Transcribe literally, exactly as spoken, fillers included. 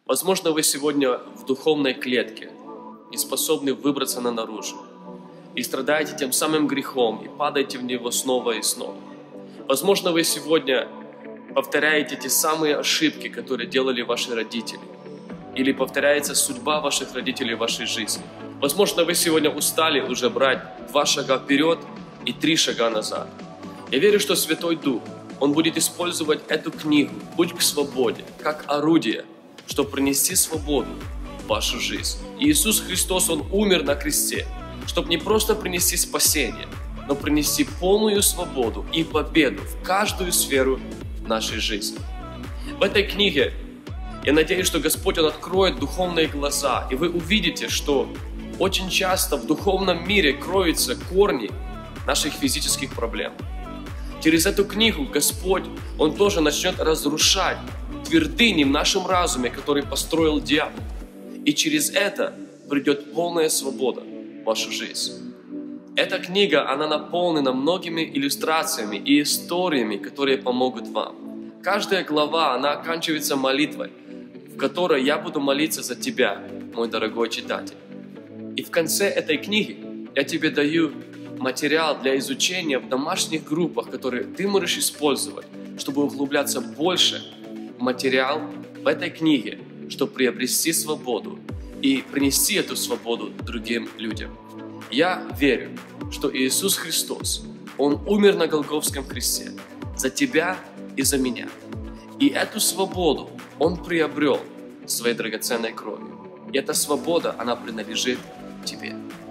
Возможно, вы сегодня в духовной клетке, не способны выбраться на наружу, и страдаете тем самым грехом, и падаете в него снова и снова. Возможно, вы сегодня повторяете те самые ошибки, которые делали ваши родители, или повторяется судьба ваших родителей в вашей жизни. Возможно, вы сегодня устали уже брать два шага вперед и три шага назад. Я верю, что Святой Дух, Он будет использовать эту книгу «Путь к свободе» как орудие, чтобы принести свободу в вашу жизнь. И Иисус Христос, Он умер на кресте, чтобы не просто принести спасение, но принести полную свободу и победу в каждую сферу нашей жизни. В этой книге я надеюсь, что Господь Он откроет духовные глаза, и вы увидите, что очень часто в духовном мире кроются корни наших физических проблем. Через эту книгу Господь, Он тоже начнет разрушать твердыни в нашем разуме, который построил дьявол. И через это придет полная свобода в вашу жизнь. Эта книга, она наполнена многими иллюстрациями и историями, которые помогут вам. Каждая глава, она оканчивается молитвой, в которой я буду молиться за тебя, мой дорогой читатель. И в конце этой книги я тебе даю материал для изучения в домашних группах, которые ты можешь использовать, чтобы углубляться больше в материал в этой книге, чтобы приобрести свободу и принести эту свободу другим людям. Я верю, что Иисус Христос, Он умер на Голгофском кресте за тебя и за меня. И эту свободу Он приобрел своей драгоценной кровью. И эта свобода, она принадлежит тебе.